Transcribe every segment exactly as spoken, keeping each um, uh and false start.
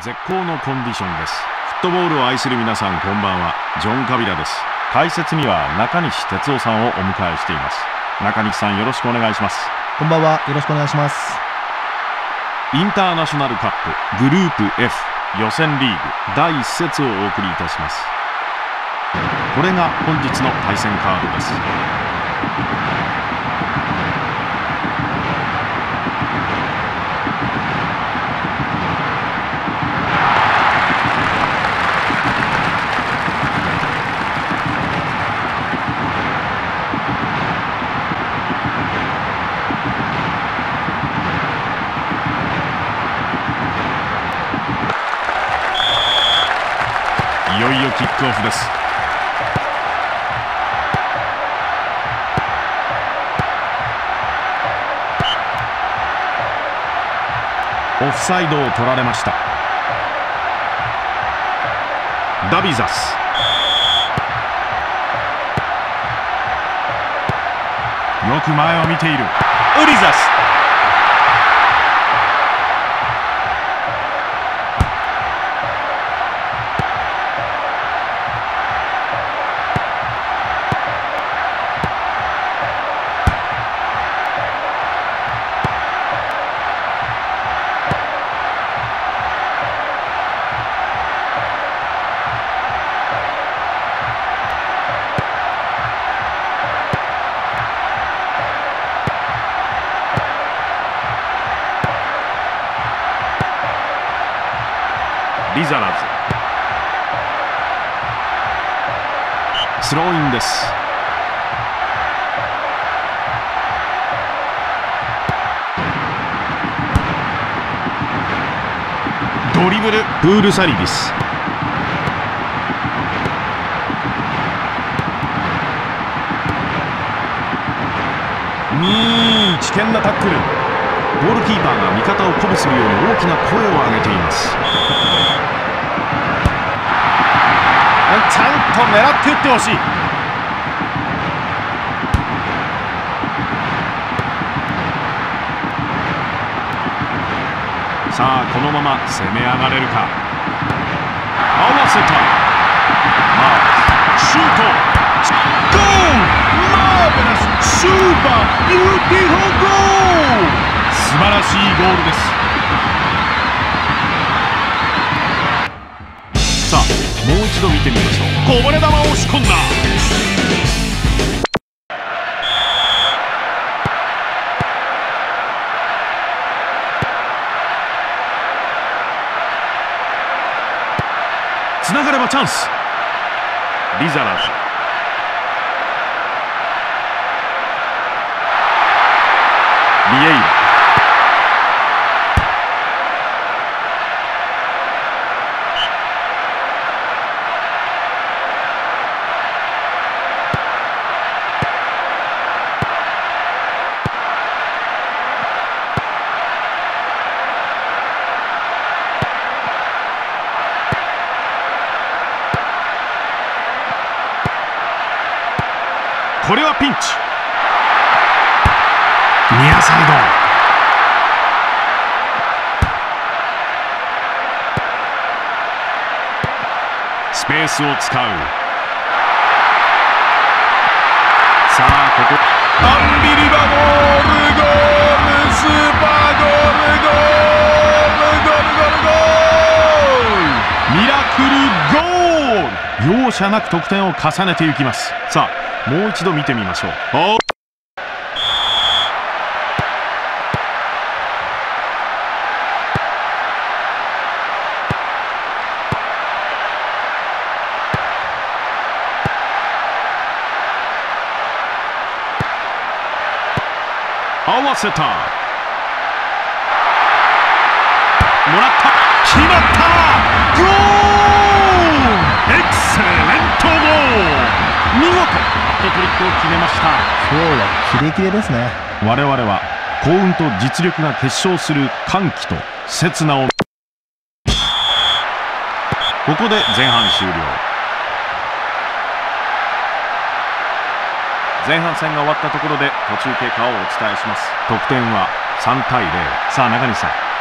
絶好のコンディションです。フットボールを愛する皆さん、こんばんは。ジョン・カビラです。解説には中西哲夫さんをお迎えしています。中西さん、よろしくお願いします。 こんばんは、よろしくお願いします。 インターナショナルカップグループ エフ 予選リーグだいいち節をお送りいたします。これが本日の対戦カードです。いよいよキックオフです。オフサイドを取られました。ダビザス、よく前を見ている。ウリザス、リザラズ、スローインです。ドリブル、プールサリビス、うーん危険なタックル。ゴールキーパーが味方を鼓舞するように大きな声を上げています。ちゃんと狙って打ってほしい。さあこのまま攻め上がれるか。合わせた。マーシュート、ゴール、マーベラス、スーパービューティフルゴール。素晴らしいゴールです。さあもう一度見てみましょう。こぼれ球を押し込んだ。つながればチャンス。リザラズ、ビエイラ、これはピンチ。ニアサイド、スペースを使う。さあここアンビリバボール、ゴール、スーパーゴール、ゴール、ゴール、ゴール、ゴール、ミラクルゴール。容赦なく得点を重ねていきます。さあもう一度見てみましょう。合わせた。もらった。決まった。ゴール、エクセレントゴール。見事ハットトリックを決めました。 今日はキレキレですね。 我々は幸運と実力が結晶する歓喜と刹那を。ここで前半終了。前半戦が終わったところで途中経過をお伝えします。得点はさんたいゼロ。さあ中西さん、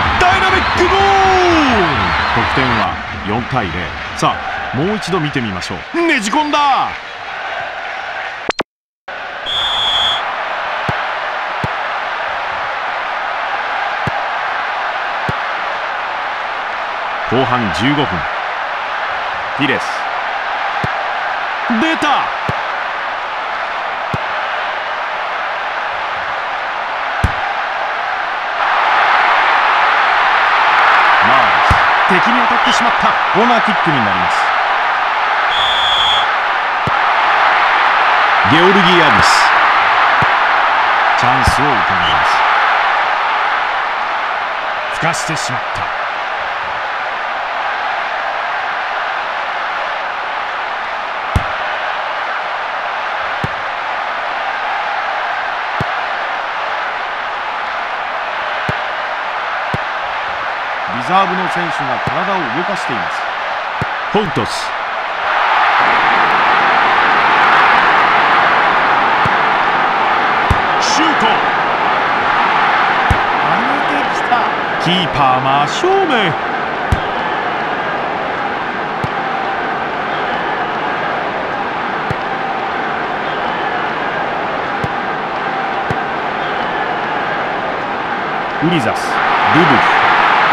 ダイナミックゴール。得点はよんたいゼロ。さあもう一度見てみましょう。ねじ込んだ。後半じゅうごふん、ピレス出た。マールス、敵に当たってしまった。コーナーキックになります。ゲオルギアヌス、チャンスをうかがいます。ふかしてしまった。リザーブの選手が体を動かしています。ポントス、シュート、上げてきた。キーパー真正面。ウリザス、ルブフ、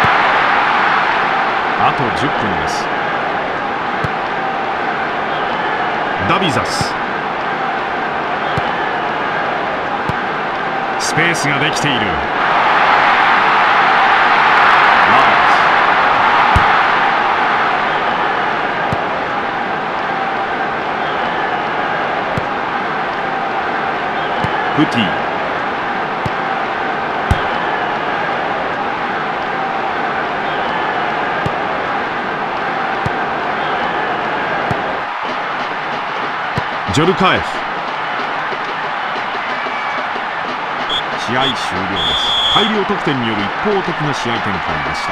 あとじゅっぷんです。ダビザス、スペースができている。マーズ、フティ、ジョルカエフ。試合終了です。大量得点による一方的な試合展開でした。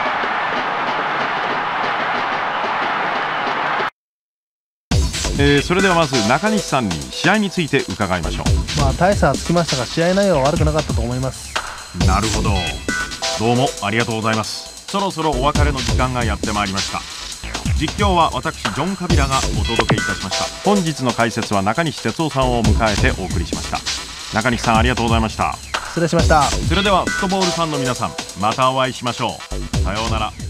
えー、それではまず中西さんに試合について伺いましょう。 まあ大差はつきましたが試合内容は悪くなかったと思います。 なるほど、どうもありがとうございます。そろそろお別れの時間がやってまいりました。実況は私ジョン・カビラがお届けいたしました。本日の解説は中西哲夫さんを迎えてお送りしました。中西さんありがとうございました。 失礼しました。 それではフットボールファンの皆さん、またお会いしましょう。さようなら。